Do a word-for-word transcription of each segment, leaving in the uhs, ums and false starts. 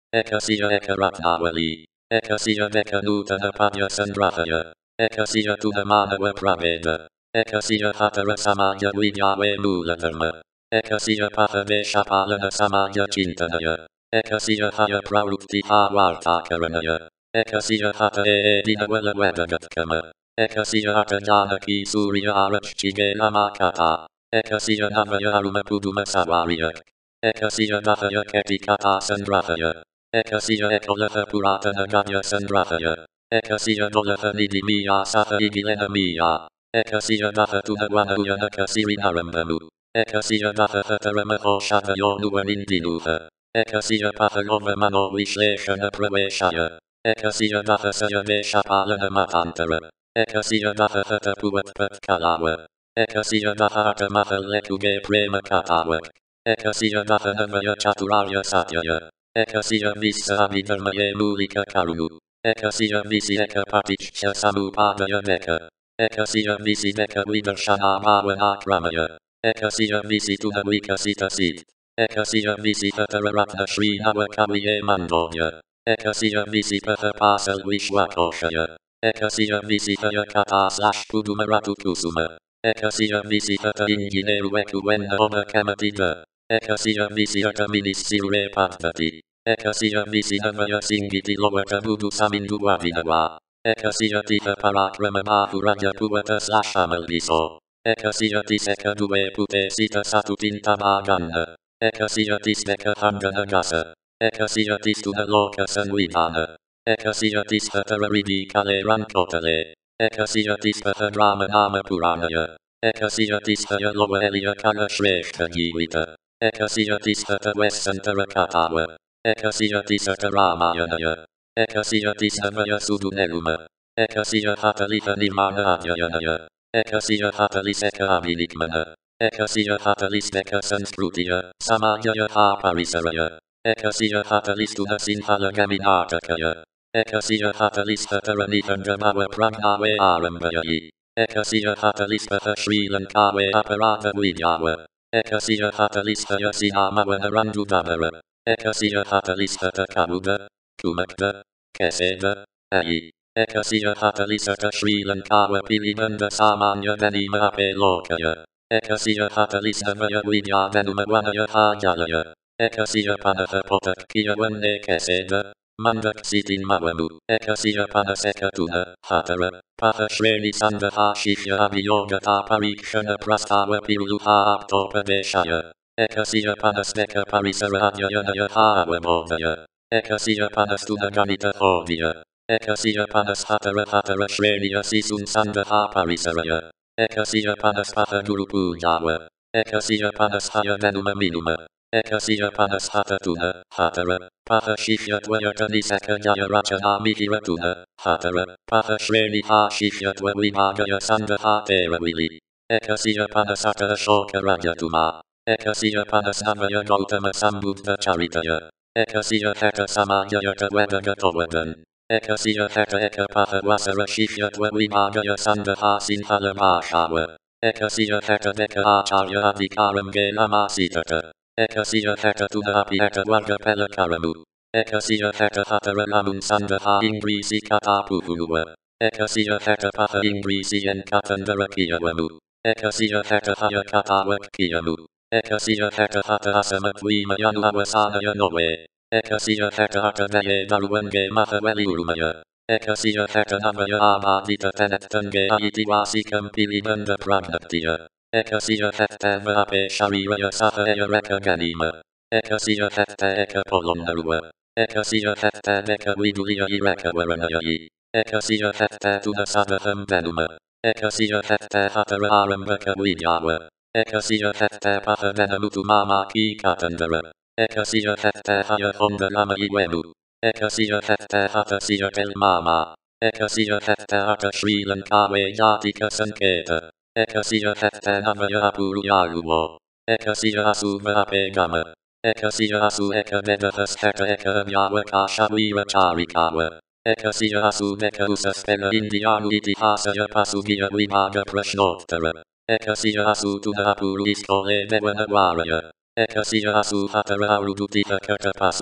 Ekasiya Eka Ratnavali, Ekasiya Meka Nutana Padya Sandrathaya, Ekasiya Tuhamanava Praveda, Ekasiya Hatara Samaya Vidyave Muladharma, Ekasiya Pathave Shapalana Samaya Chintanaya, Ekasiya Haya Pravruti Havartakaranaya, Ekasiya Hata Edina Vela Vedagatkama, Ekasiya Hata Janaki Surya Arachchige Namakata, Ekasiya Navaya Aruma Puduma Savaryak, Ekasiya Nathaya Ketikata Sandrathaya, Ekasiya Ekolatha Puratana Gadya Sandrathaya, Ekasiya Dolatha Nidimiya Satha Igilena Miya, Ekasiya Natha Tuhawanaya Nakasiri Narambamu, Ekasiya Natha Thataramaho Shatayo Nuvanindinutha, Ekasiya Pathalova Mano Vishleshana Praveshaya, Ekasiya Natha Sayane Shapalana Matantara, Ekasiya Natha Thatapuvat Patkalawa, Ekasiya Natha Atamatha Lekuge Prema Katawak, Ekasiya Natha Navaya Chaturarya Satyaya, Ekasiya Visa Abhidharmaye Mulika Karunu, Ekasiya Visi Eka Patichya Samupadaya Meka, Ekasiya Visi Meka Vidarshana Bhavana Kramaya, Ekasiya Visi Tuhavika Sita Sit, Ekasiya Visi Tatararatna Shri Navakaviye Mandodya, Ekasiya Visi Pathapasal Vishwakoshaya, Ekasiya Visi Hayakata Slash Pudumaratu Kusuma, Ekasiya Visi Tata Ingineru Ekuwenna Ona Kamatida, Ekasiya Visi Ataminis Sire Padhati, Ekasiya Visi Havaya Singiti Lowata Budu Samindu Vavinawa, Ekasiya Titha Parakrama Mahuraja Puvata Slash Amalviso, Ekasiya Tiseka Duve Pute Sita Satutinta Bhaganha, Ekasiya Tiseka Thangana Gasa, Ekasiya Tistuha Loka Sanvidana, Ekasiya Tispatararidi Kale Rankotale, Ekasiya Tispata Drama Nama Puranaya, Ekasiya Tispaya Loa Elia Kala Shreshta Jivita, Ekasiya Tispata Vesantara Katawa, Ekasiya Tisaka Ramayanaya, Ekasiya Tishavaya Suduneruma, Ekasiya Hatalitha Nirmana Adyayanaya, Ekasiya Hataliseka Abhinikmana, Ekasiya Hataliseka Sanskrutiya, Samayaya Haparisaraya, Ekasiya Hatalistuha Sinhala Gaminartakaya, Ekasiya Hatalistatharanithandamawa Pragnawe Arambayayi, Ekasiya Hatalistatha Sri Lankawe Aparata Vidyawa, Ekasiya Hatalistaya Sinamawa Narandudabara, Ekasiya Hatalistatha Kabuda, Kumakda, Keseda, Ayi, Ekasiya Hatalisaka Sri Lankawa Pilinanda Samanya Nanima Apelokaya, Ekasiya Hatalisamaya Vidya Nanumawanaya Hajalaya, Ekasiya Panatha Potak Kiyawane Keseda, Mandak Sitin Mawamu, Ekasiya Panaseka Tuna, Hatara, Patha Shreni Sanda Hashishya Abhiyogata Parikshana Prastawa Piruluha Aptopadeshaya, Ekasiya Panasmeka Parisara Adyayanaya Havamodaya, Ekasiya Panastuna Ganita Hodya, Ekasiya Panas Hatara Hatara Shreniya Sisun Sanda Haparisaraya, Ekasiya Panas Patha Guru Pujawa, Ekasiya Panas Haya Nanuma Minuma, Ekasiya Panas Hatatuna, Hatara, Patha Shishya Dwayata Nisaka Jaya Rachana Mihiratuna, Hatara, Patha Shreni Ha Shishya Dwavimagaya Sanda Hatera Vili, Ekasiya Panasaka Ashoka Rajatuma, Ekasiya Panasnavaya Gautama Sambuddha Charitaya, Ekasiya Heka Samajaya Tadvedagatovadan, Ekasiya Heka Eka Patha Vasara Shishya Dwavimagaya Sanda Ha Sinhala Bhashawa, Ekasiya Heka Deka Acharya Adhikaram Genamasitaka, Ekasiya Heka Tuha Api Heka Varga Pelakaramu, Ekasiya Heka Hatara Namun Sanda Ha Ingrisi Kata Puhuluwa, Ekasiya Heka Patha Ingrisi En Katandara Kiyawamu, Ekasiya Heka Haya Katawak Kiyamu, Ekasiya Heka Hata Asamat Vima Yanu Awasanaya Noe, Ekasiya Heka Hata Naye Daruenge Matha Veliurumaya, Ekasiya Heka Navaya Abadita Tenettange Ayiti Vasikam Pilinanda Pragnaptiya, Ekasiya Hetta Vape Shariraya Satha Eyareka Ganima, Ekasiya Hetta Eka Polonarua, Ekasiya Hetta Eka Vidulia Ireka Varanayayi, Ekasiya Hetta Tuhasadatham Venuma, Ekasiya Hetta Hatara Arambaka Vidyawa, Ekasiya Hetta Patha Venamutu Mama Ki Katandara, Ekasiya Hetta Haya Honda Lama Iwemu, Ekasiya Hetta Hata Siya Kel Mama, Ekasiya Hetta Hata Sri Lankawe Yatika Sanketa, Ekasiya Hetta Navaya Apuru Yaruwo, Ekasiya Asu Vape Gama, Ekasiya Asu Eka Vedathas Heka Eka Vyawaka Shavira Charikawa, Ekasiya Asu Meka Usaspena Indianu Itihasaya Pasugiya Vimaga Prashnottara, Ekasiya Asu Tuha Apuru Iskole Mewana Varaya, Ekasiya Asu Hatara Arudutita Kakapasu,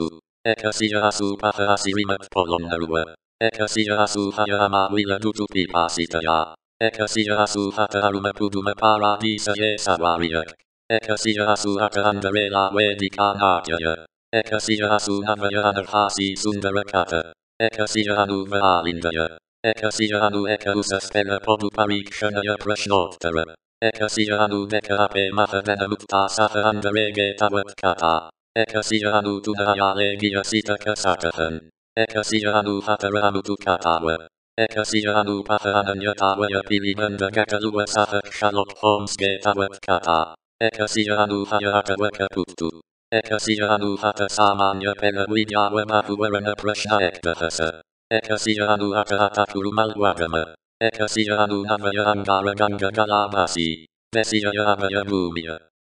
Ekasia asu paha asirimat polonarua. Ekasia asu haya ama wila tutupi pasitaya. Ekasia asu hata aruma puduma paradisa ye sawariak. Ekasia asu hata andarela wedika natyaya. Ekasia asu navaya anarhasi sundarakata. Ekasia anu vaalindaya. Ekasia anu eka usaspela podu parikshanaya prashnottara. Ekasia anu deka ape mathavena mukta saha andarege tavat kata. Ekasia anu tunaya legia sita kasatahan. Ekasia anu hatara anu tukatawa. Ekasia anu paha ananya tawaya pilinanda gakalua saha Sherlock Holmes getawat kata. Ekasia anu haya akawaka putu. Ekasia anu hata samanya pela winyawa mahuwarana prashna ekdahasa. Ekasia anu hata atakuru malwagama. Ekasia anu navaya angara ganga galabasi. Mesia ya amaya mumia.